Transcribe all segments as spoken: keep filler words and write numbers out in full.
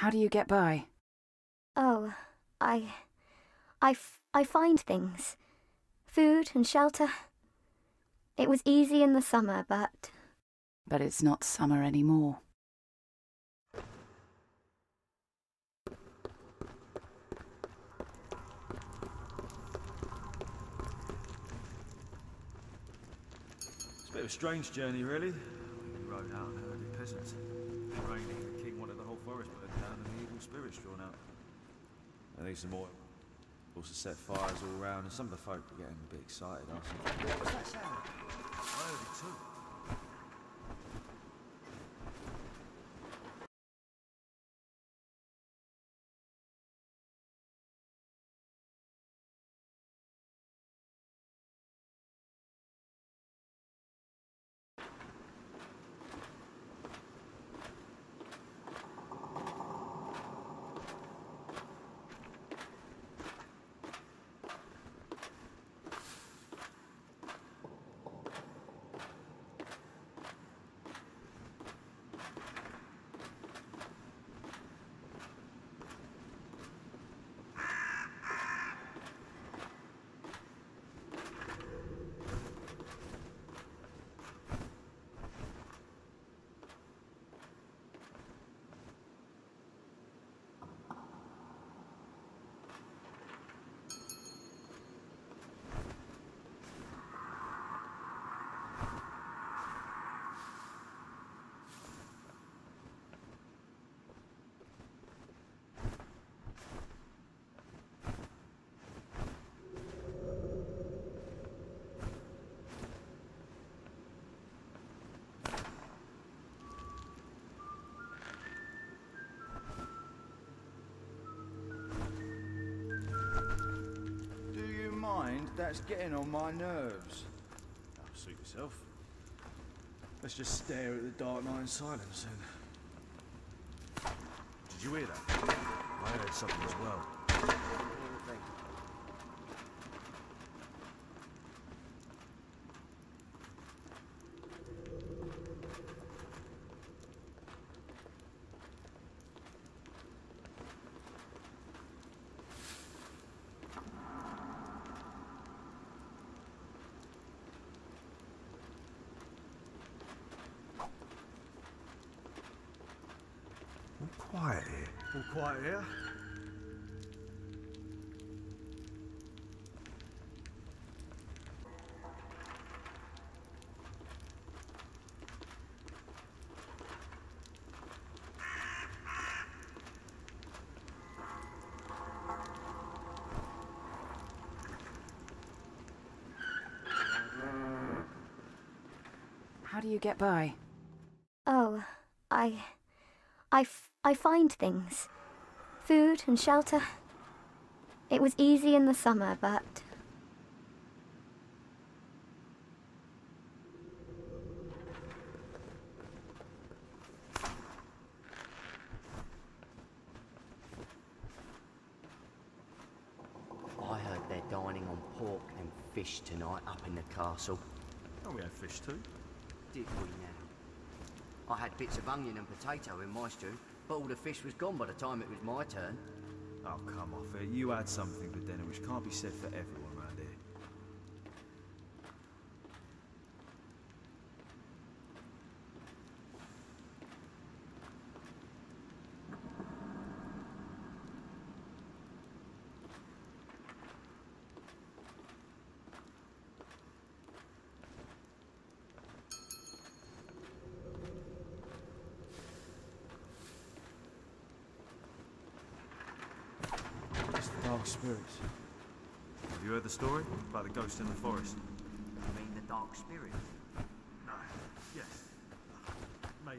How do you get by? Oh, I... I, f I find things. Food and shelter. It was easy in the summer, but... But it's not summer anymore. It's a bit of a strange journey, really. We rode out and herded peasants. It was raining, the king wanted the whole forest burned down and the evil spirits drawn out. I need some oil. Also set fires all around, and some of the folk were getting a bit excited asking, "What's that sound?" I heard it too. That's getting on my nerves. Oh, suit yourself. Let's just stare at the dark night in silence and... Did you hear that? I heard something as well. Quiet here. All quiet here? How do you get by? Oh, I... I, f I find things. Food and shelter. It was easy in the summer, but... I heard they're dining on pork and fish tonight up in the castle. Oh, we had fish too. Did we now? I had bits of onion and potato in my stew, but all the fish was gone by the time it was my turn. Oh, come off it. You had something for dinner, which can't be said for everyone around here. Dark spirits. Have you heard the story about the ghost in the forest? You mean the dark spirit? No. Yes. Maybe.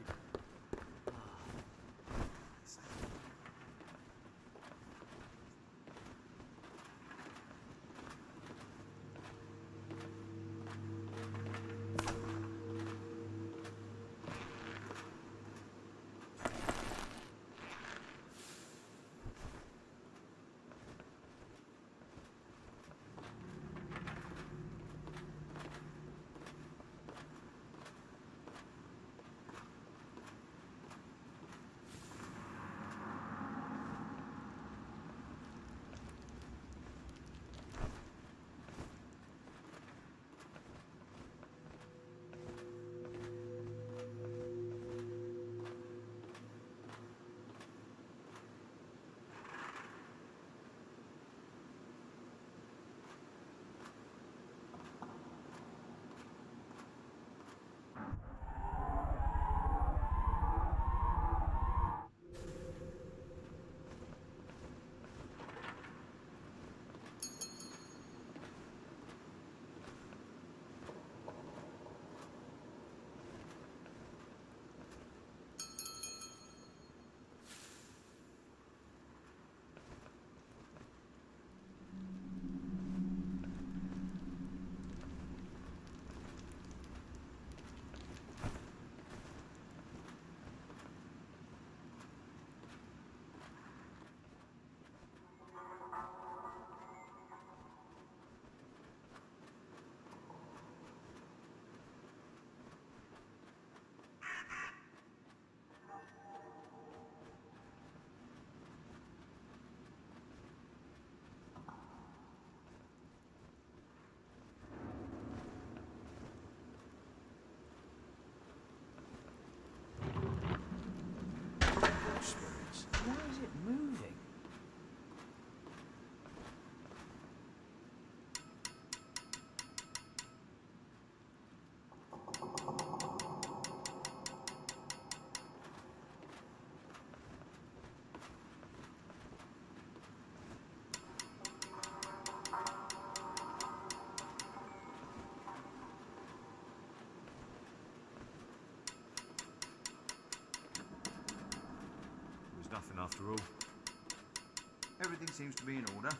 after all. Everything seems to be in order.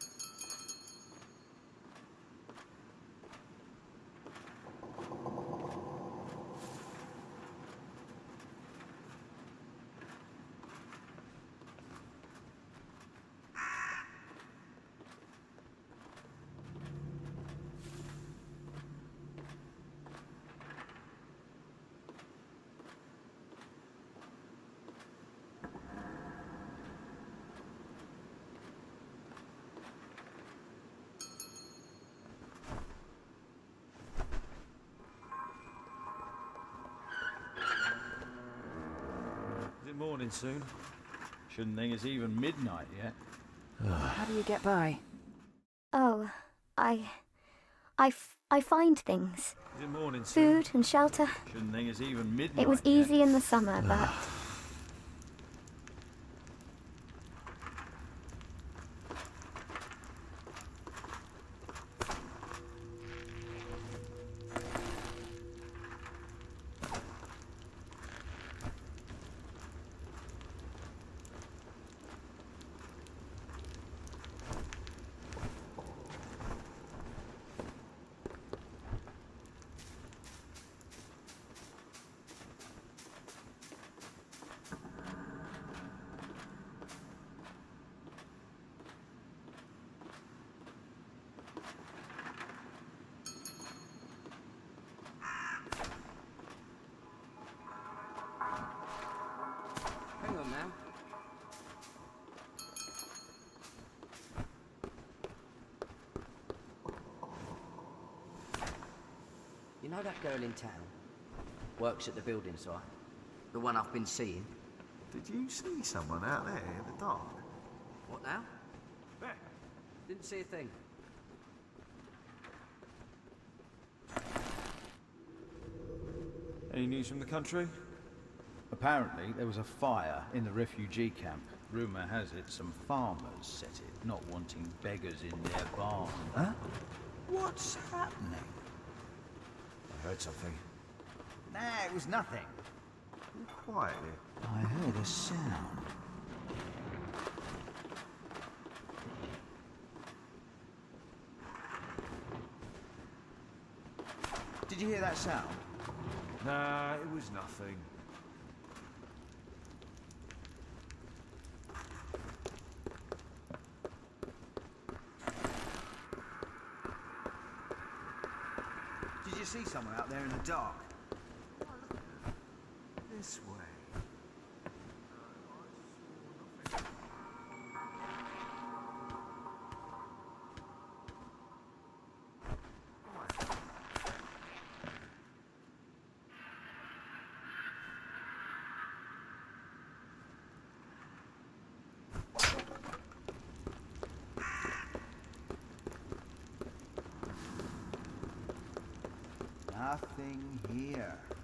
Is it morning soon? Shouldn't think it's even midnight yet. How do you get by? Oh, I... I, f- I find things. Is it morning soon? Food and shelter. Shouldn't think it's even midnight It was yet. easy in the summer, but... Hang on now. You know that girl in town? Works at the building site. The one I've been seeing. Did you see someone out there in the dark? What now? There. Didn't see a thing. Any news from the country? Apparently, there was a fire in the refugee camp. Rumour has it some farmers set it, not wanting beggars in their barn. Huh? What's happening? I heard something. Nah, it was nothing. Be quiet here. I heard a sound. Did you hear that sound? Nah, it was nothing. Did you see someone out there in the dark? This way. Nothing here.